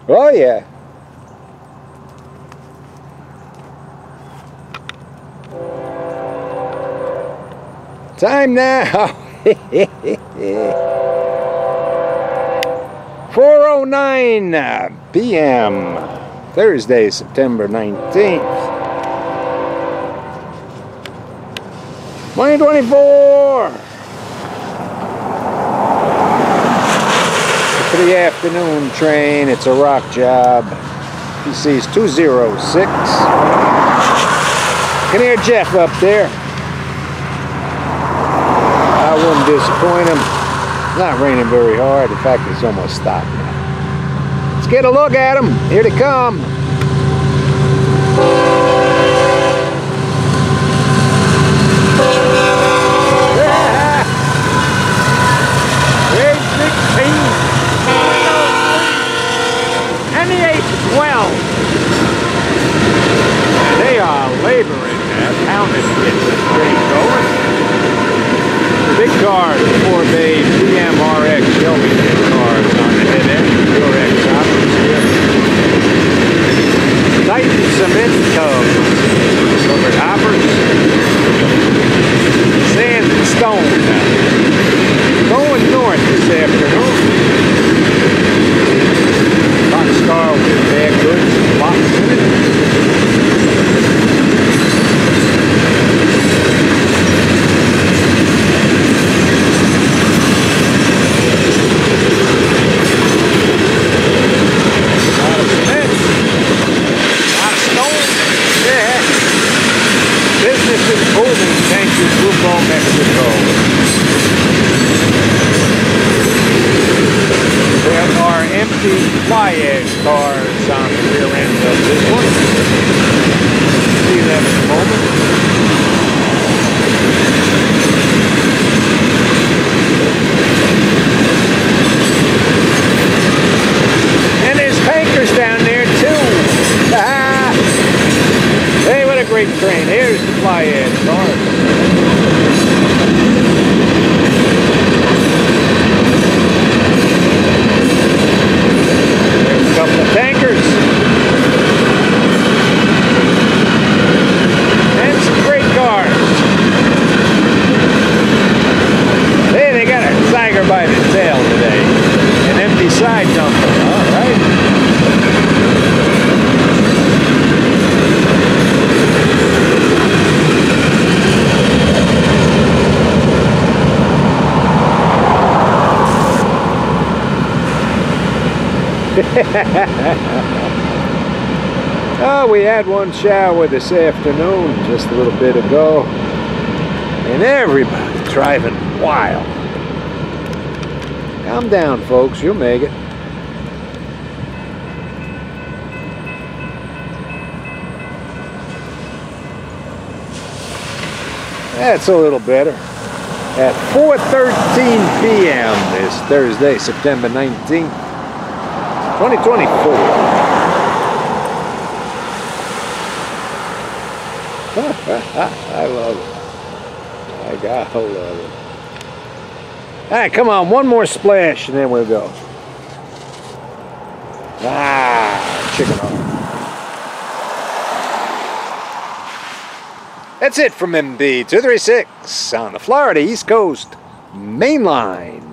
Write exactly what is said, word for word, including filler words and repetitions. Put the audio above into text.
Oh yeah. Time now. four oh nine p m Thursday, September nineteenth, twenty twenty-four. For the afternoon train, it's a rock job. P C's two oh six. Can hear Jeff up there. I wouldn't disappoint him. It's not raining very hard. In fact, it's almost stopped now. Let's get a look at them. Here they come. And the H twelve. They are laboring at pounding to get this train going. The big cars, four bay B M R X Shelby cars on the head end, four X hoppers here. Titan cement tubs, covered hoppers, sand and stone now. Going north this afternoon. Boxcar with bag goods and box in it. A lot of cement. A lot of stone. Yeah. Business is booming thanks to Grupo Mexico. There are empty fly ash cars on the rear end of this one. See them in a moment. And there's tankers down there too. Ah! Hey, what a great train. Here's the fly ash cars. Couple of tankers and some great cars. Hey, they got a tiger by the tail today. An empty side dumper. All right. Oh, we had one shower this afternoon, just a little bit ago, and everybody's driving wild. Calm down, folks, you'll make it. That's a little better. At four thirteen p m this Thursday, September nineteenth, twenty twenty-four. I love it. I gotta love it. All right, come on, one more splash and then we'll go. Ah, chicken hawk. That's it from M B two thirty-six on the Florida East Coast Main Line.